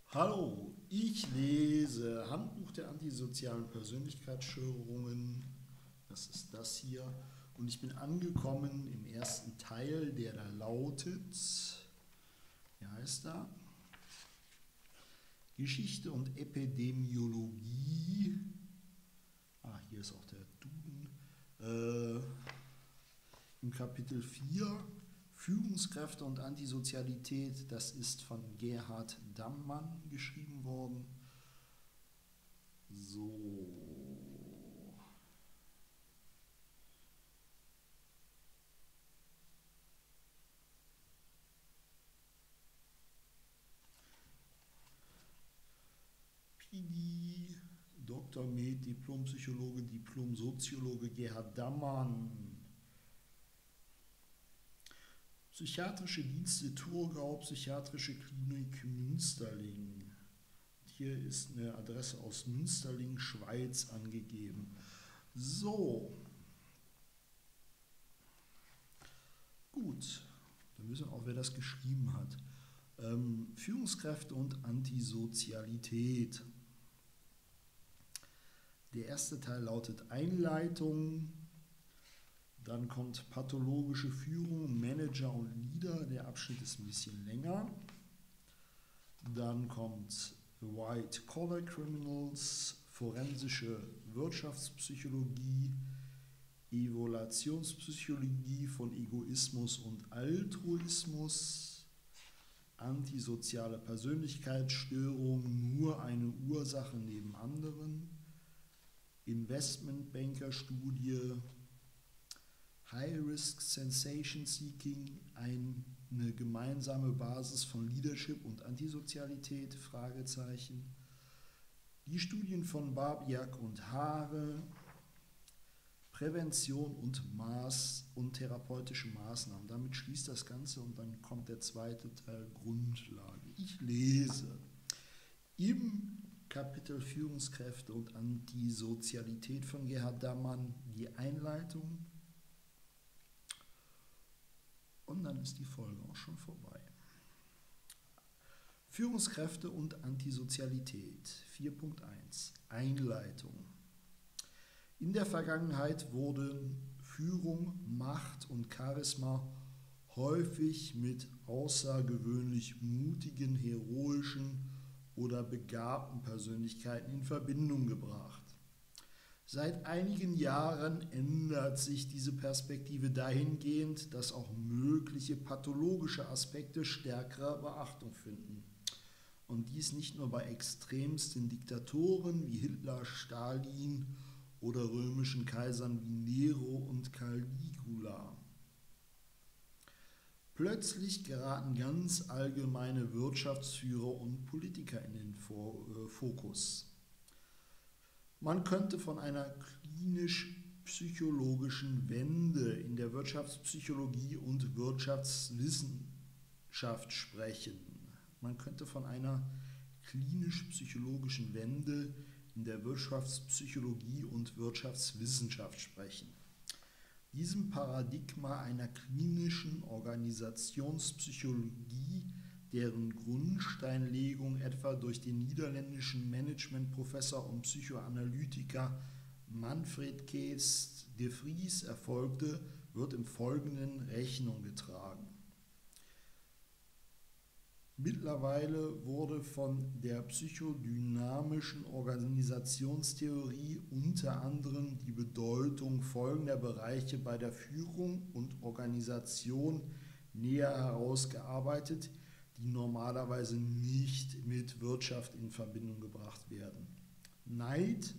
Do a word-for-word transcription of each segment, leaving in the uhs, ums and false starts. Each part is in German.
Hallo, ich lese Handbuch der antisozialen Persönlichkeitsstörungen. Das ist das hier. Und ich bin angekommen im ersten Teil, der da lautet, wie heißt er? Geschichte und Epidemiologie. Ah, hier ist auch der Duden. Äh, Im Kapitel vier. Führungskräfte und Antisozialität, das ist von Gerhard Dammann geschrieben worden. So. P D, Doktor Med, Diplompsychologe, Diplomsoziologe Gerhard Dammann. Psychiatrische Dienste Thurgau, Psychiatrische Klinik Münsterling. Hier ist eine Adresse aus Münsterling, Schweiz angegeben. So. Gut, dann wissen wir auch, wer das geschrieben hat. Ähm, Führungskräfte und Antisozialität. Der erste Teil lautet Einleitung. Dann kommt pathologische Führung, Manager und Leader. Der Abschnitt ist ein bisschen länger. Dann kommt White Collar Criminals, forensische Wirtschaftspsychologie, Evaluationspsychologie von Egoismus und Altruismus, antisoziale Persönlichkeitsstörung, nur eine Ursache neben anderen, Investmentbanker-Studie, High-Risk Sensation Seeking, eine gemeinsame Basis von Leadership und Antisozialität, Fragezeichen. Die Studien von Barbiak und Haare, Prävention und Maß und therapeutische Maßnahmen. Damit schließt das Ganze und dann kommt der zweite Teil, Grundlage. Ich lese im Kapitel Führungskräfte und Antisozialität von Gerhard Dammann die Einleitung. Und dann ist die Folge auch schon vorbei. Führungskräfte und Antisozialität vier Punkt eins Einleitung. In der Vergangenheit wurden Führung, Macht und Charisma häufig mit außergewöhnlich mutigen, heroischen oder begabten Persönlichkeiten in Verbindung gebracht. Seit einigen Jahren ändert sich diese Perspektive dahingehend, dass auch mögliche pathologische Aspekte stärkere Beachtung finden. Und dies nicht nur bei extremsten Diktatoren wie Hitler, Stalin oder römischen Kaisern wie Nero und Caligula. Plötzlich geraten ganz allgemeine Wirtschaftsführer und Politiker in den Fokus. Man könnte von einer klinisch-psychologischen Wende in der Wirtschaftspsychologie und Wirtschaftswissenschaft sprechen. Man könnte von einer klinisch-psychologischen Wende in der Wirtschaftspsychologie und Wirtschaftswissenschaft sprechen. Diesem Paradigma einer klinischen Organisationspsychologie, deren Grundsteinlegung etwa durch den niederländischen Managementprofessor und Psychoanalytiker Manfred Kees de Vries erfolgte, wird im Folgenden Rechnung getragen. Mittlerweile wurde von der psychodynamischen Organisationstheorie unter anderem die Bedeutung folgender Bereiche bei der Führung und Organisation näher herausgearbeitet, die normalerweise nicht mit Wirtschaft in Verbindung gebracht werden. Neid,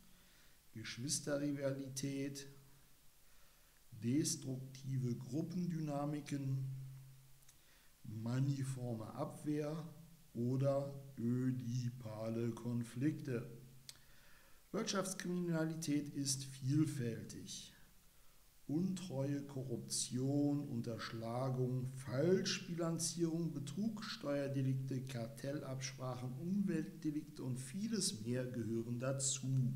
Geschwisterrivalität, destruktive Gruppendynamiken, maniforme Abwehr oder ödipale Konflikte. Wirtschaftskriminalität ist vielfältig. Untreue, Korruption, Unterschlagung, Falschbilanzierung, Betrug, Steuerdelikte, Kartellabsprachen, Umweltdelikte und vieles mehr gehören dazu.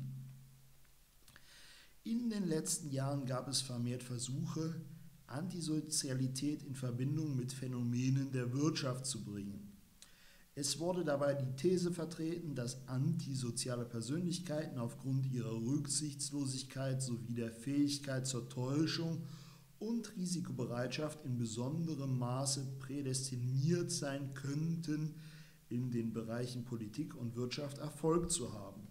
In den letzten Jahren gab es vermehrt Versuche, Antisozialität in Verbindung mit Phänomenen der Wirtschaft zu bringen. Es wurde dabei die These vertreten, dass antisoziale Persönlichkeiten aufgrund ihrer Rücksichtslosigkeit sowie der Fähigkeit zur Täuschung und Risikobereitschaft in besonderem Maße prädestiniert sein könnten, in den Bereichen Politik und Wirtschaft Erfolg zu haben.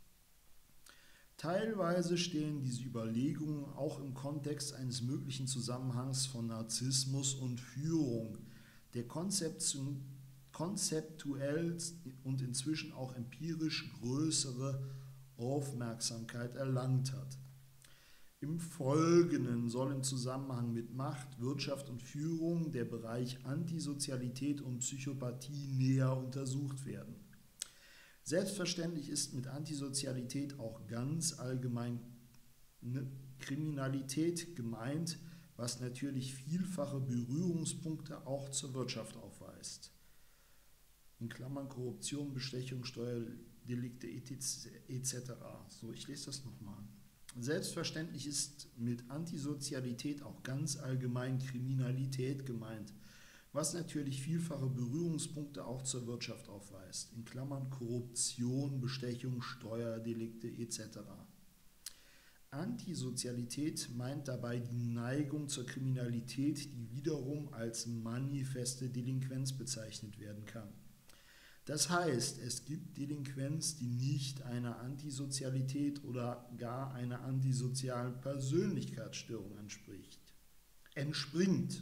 Teilweise stehen diese Überlegungen auch im Kontext eines möglichen Zusammenhangs von Narzissmus und Führung, der konzeptuell und inzwischen auch empirisch größere Aufmerksamkeit erlangt hat. Im Folgenden soll im Zusammenhang mit Macht, Wirtschaft und Führung der Bereich Antisozialität und Psychopathie näher untersucht werden. Selbstverständlich ist mit Antisozialität auch ganz allgemein Kriminalität gemeint, was natürlich vielfache Berührungspunkte auch zur Wirtschaft aufweist. In Klammern Korruption, Bestechung, Steuerdelikte et cetera. So, ich lese das nochmal. Selbstverständlich ist mit Antisozialität auch ganz allgemein Kriminalität gemeint, was natürlich vielfache Berührungspunkte auch zur Wirtschaft aufweist, in Klammern Korruption, Bestechung, Steuerdelikte et cetera. Antisozialität meint dabei die Neigung zur Kriminalität, die wiederum als manifeste Delinquenz bezeichnet werden kann. Das heißt, es gibt Delinquenz, die nicht einer Antisozialität oder gar einer antisozialen Persönlichkeitsstörung entspricht, entspringt.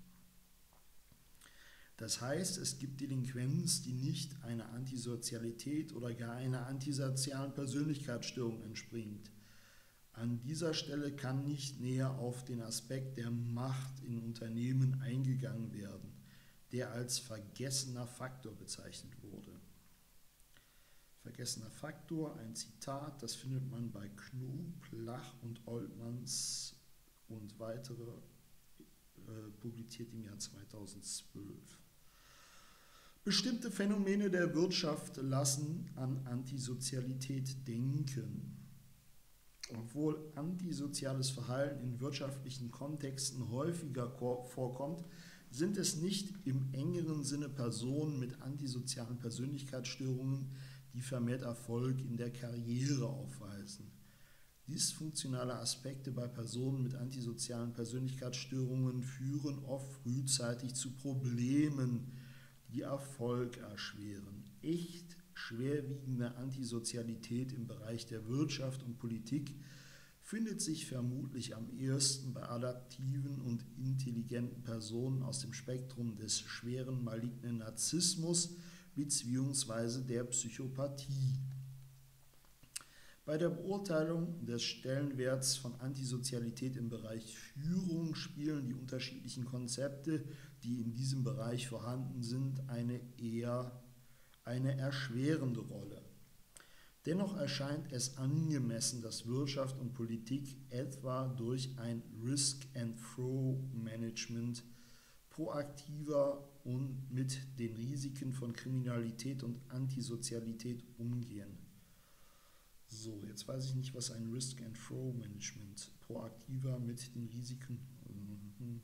Das heißt, es gibt Delinquenz, die nicht einer Antisozialität oder gar einer antisozialen Persönlichkeitsstörung entspringt. An dieser Stelle kann nicht näher auf den Aspekt der Macht in Unternehmen eingegangen werden, der als vergessener Faktor bezeichnet wurde. Vergessener Faktor, ein Zitat, das findet man bei Knoblach und Oltmanns und weitere, äh, publiziert im Jahr zweitausendzwölf. Bestimmte Phänomene der Wirtschaft lassen an Antisozialität denken. Obwohl antisoziales Verhalten in wirtschaftlichen Kontexten häufiger vorkommt, sind es nicht im engeren Sinne Personen mit antisozialen Persönlichkeitsstörungen, die vermehrt Erfolg in der Karriere aufweisen. Dysfunktionale Aspekte bei Personen mit antisozialen Persönlichkeitsstörungen führen oft frühzeitig zu Problemen, die Erfolg erschweren. Echt schwerwiegende Antisozialität im Bereich der Wirtschaft und Politik findet sich vermutlich am ehesten bei adaptiven und intelligenten Personen aus dem Spektrum des schweren malignen Narzissmus bzw. der Psychopathie. Bei der Beurteilung des Stellenwerts von Antisozialität im Bereich Führung spielen die unterschiedlichen Konzepte, die in diesem Bereich vorhanden sind, eine eher eine erschwerende Rolle. Dennoch erscheint es angemessen, dass Wirtschaft und Politik etwa durch ein Risk-and-Throw-Management proaktiver und mit den Risiken von Kriminalität und Antisozialität umgehen. So, jetzt weiß ich nicht, was ein Risk-and-Throw-Management proaktiver mit den Risiken. Mhm.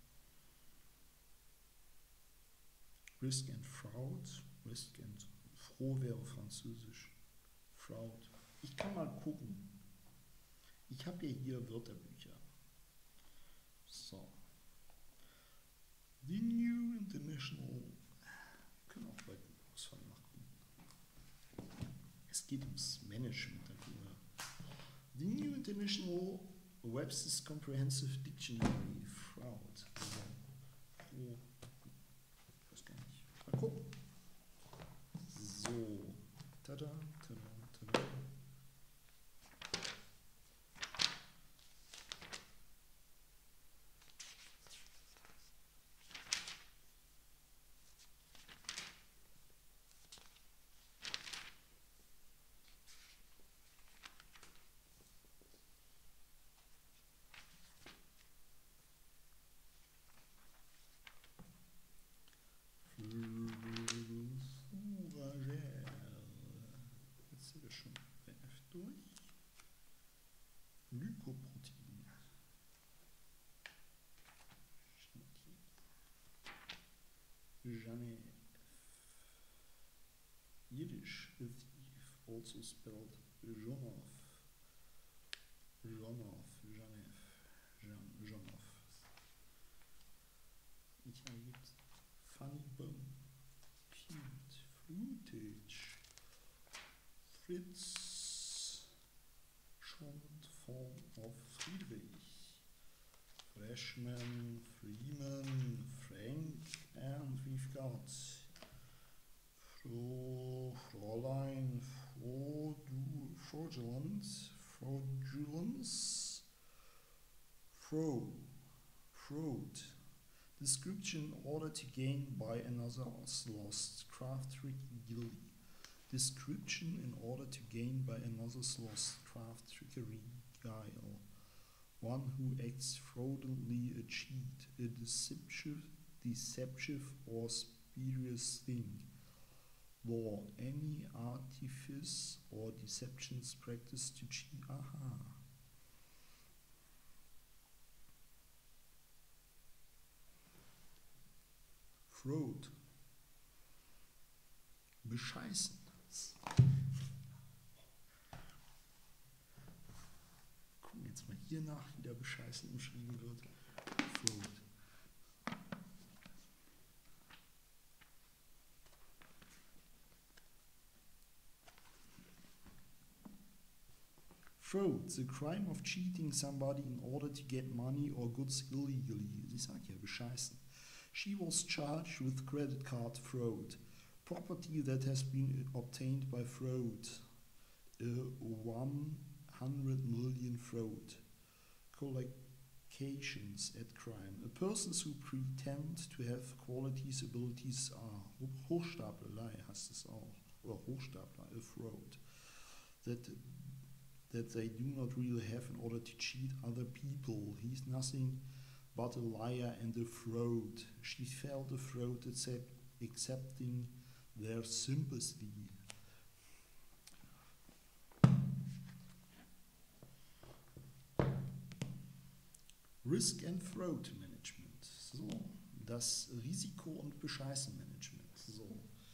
Risk and Fraud. Risk and Froh wäre französisch. Fraud. Ich kann mal gucken. Ich habe ja hier Wörterbücher. So. The New International. Wir können auch bei Ausfall machen. Es geht ums Management darüber. The New International Webster's Comprehensive Dictionary. Fraud. Also, ich weiß gar nicht. Mal gucken. So. Tada, tada, tada. Jetzt seht ihr schon. Swedish, a thief, also spelled Jonov. Jonov, Janef, Jan, Jonov. Hier gibt Funny Bone, Cute, Fruitage, Fritz, Short Form of Friedrich, Freshman, Freeman, Frank, and we've got Fro, Fräulein, Frodu, Fraudulent, Fraudulence, Fro, Fraud. Description in order to gain by another lost, craft, trick, gilly. Description in order to gain by another's lost, craft, trickery, guile. One who acts fraudulently, a cheat, a deceptive, deceptive or spurious thing. Law, any artifice or deceptions practiced to cheat. Aha. Fraud. Bescheißen. Gucken wir jetzt mal hier nach, wie der Bescheißen umschrieben wird. Fraud. Fraud, the crime of cheating somebody in order to get money or goods illegally. Sie sagt ja bescheißen. She was charged with credit card fraud, property that has been obtained by fraud, a one hundred million fraud, collocations at crime. A persons who pretend to have qualities, abilities are Hochstaplerei heißt es auch, oder Hochstapler, a fraud, that that they do not really have in order to cheat other people. He's nothing but a liar and a fraud. She felt a fraud accept, accepting their sympathy. Risk and Fraud Management. So, das Risiko- und Bescheißen-Management. So.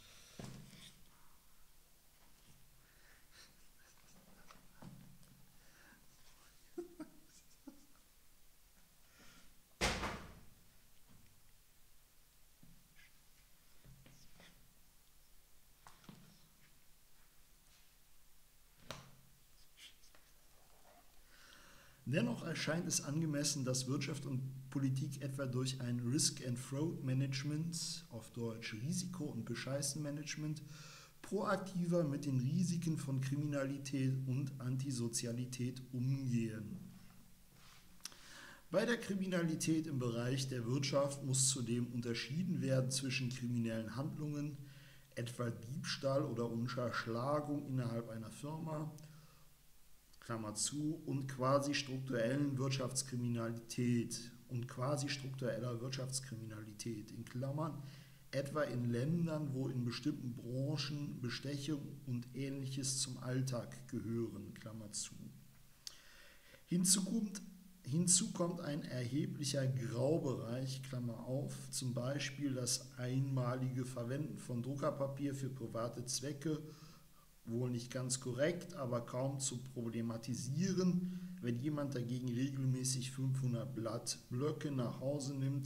Dennoch erscheint es angemessen, dass Wirtschaft und Politik etwa durch ein Risk and Fraud Management, auf Deutsch Risiko- und Bescheißen-Management, proaktiver mit den Risiken von Kriminalität und Antisozialität umgehen. Bei der Kriminalität im Bereich der Wirtschaft muss zudem unterschieden werden zwischen kriminellen Handlungen, etwa Diebstahl oder Unterschlagung innerhalb einer Firma, Klammer zu, und quasi strukturellen Wirtschaftskriminalität und quasi struktureller Wirtschaftskriminalität in Klammern, etwa in Ländern, wo in bestimmten Branchen Bestechung und Ähnliches zum Alltag gehören, Klammer zu. Hinzu kommt, hinzu kommt ein erheblicher Graubereich, Klammer auf, zum Beispiel das einmalige Verwenden von Druckerpapier für private Zwecke, wohl nicht ganz korrekt, aber kaum zu problematisieren, wenn jemand dagegen regelmäßig fünfhundert Blatt Blöcke nach Hause nimmt,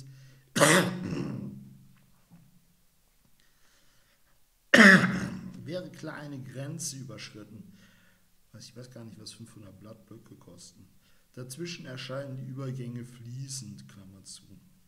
wäre klar eine Grenze überschritten. Ich weiß gar nicht, was fünfhundert Blattblöcke kosten. Dazwischen erscheinen die Übergänge fließend, Klammer zu.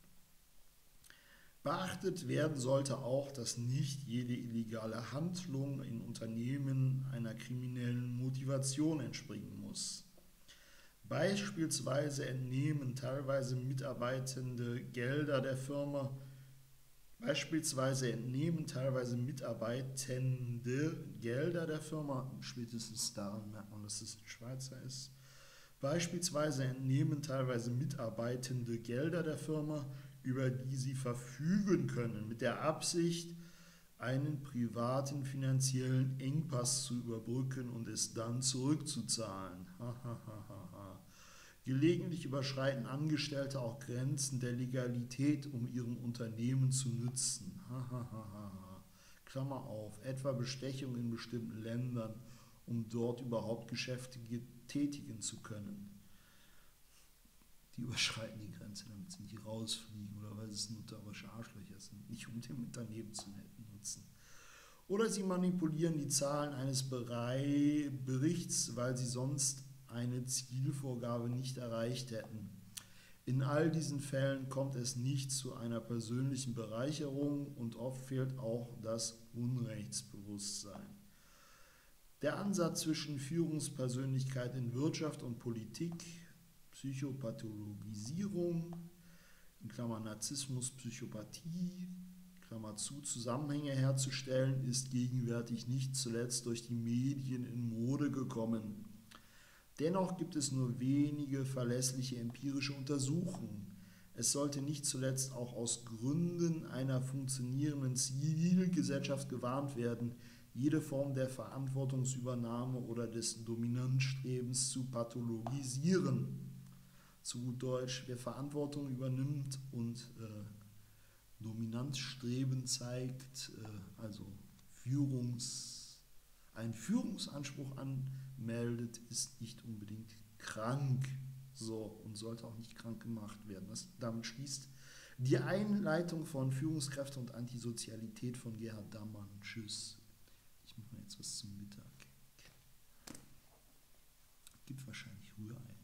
Beachtet werden sollte auch, dass nicht jede illegale Handlung in Unternehmen einer kriminellen Motivation entspringen muss. Beispielsweise entnehmen teilweise Mitarbeitende Gelder der Firma, beispielsweise entnehmen teilweise Mitarbeitende Gelder der Firma, spätestens daran merkt man, dass es ein Schweizer ist. Beispielsweise entnehmen teilweise Mitarbeitende Gelder der Firma, über die sie verfügen können, mit der Absicht, einen privaten finanziellen Engpass zu überbrücken und es dann zurückzuzahlen. Gelegentlich überschreiten Angestellte auch Grenzen der Legalität, um ihrem Unternehmen zu nützen. Klammer auf, etwa Bestechung in bestimmten Ländern, um dort überhaupt Geschäfte tätigen zu können. Die überschreiten die Grenze, damit sie nicht rausfliegen oder weil es notorische Arschlöcher sind, nicht um den daneben zu nutzen. Oder sie manipulieren die Zahlen eines Berichts, weil sie sonst eine Zielvorgabe nicht erreicht hätten. In all diesen Fällen kommt es nicht zu einer persönlichen Bereicherung und oft fehlt auch das Unrechtsbewusstsein. Der Ansatz zwischen Führungspersönlichkeit in Wirtschaft und Politik, Psychopathologisierung, in Klammern Narzissmus, Psychopathie, Klammer zu, Zusammenhänge herzustellen, ist gegenwärtig nicht zuletzt durch die Medien in Mode gekommen. Dennoch gibt es nur wenige verlässliche empirische Untersuchungen. Es sollte nicht zuletzt auch aus Gründen einer funktionierenden Zivilgesellschaft gewarnt werden, jede Form der Verantwortungsübernahme oder des Dominanzstrebens zu pathologisieren. Zu gut Deutsch, wer Verantwortung übernimmt und äh, Dominanzstreben zeigt, äh, also Führungs, einen Führungsanspruch anmeldet, ist nicht unbedingt krank, so, und sollte auch nicht krank gemacht werden. Das, damit schließt die Einleitung von Führungskräfte und Antisozialität von Gerhard Dammann. Tschüss. Ich mache mir jetzt was zum Mittag. Gibt wahrscheinlich Rührei.